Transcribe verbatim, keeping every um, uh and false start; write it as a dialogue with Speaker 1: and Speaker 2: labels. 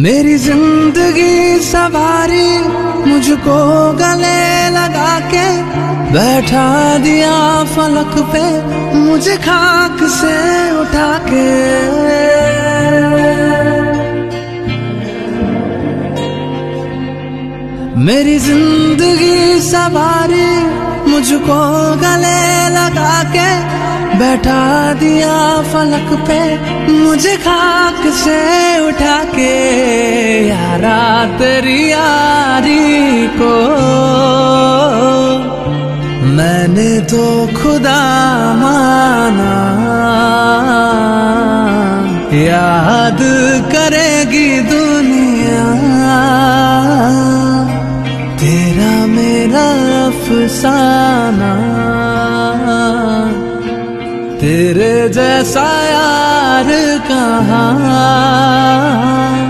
Speaker 1: मेरी जिंदगी सवारी मुझको गले लगा के बैठा दिया फलक पे मुझे खाक से उठा के। मेरी जिंदगी सवारी मुझको गले लगा के बैठा दिया फलक पे मुझे खाक से उठा के। यारा तेरी यारी को मैंने तो खुदा माना, याद करेगी दुनिया तेरा मेरा अफसाना। तेरे जैसा यार कहाँ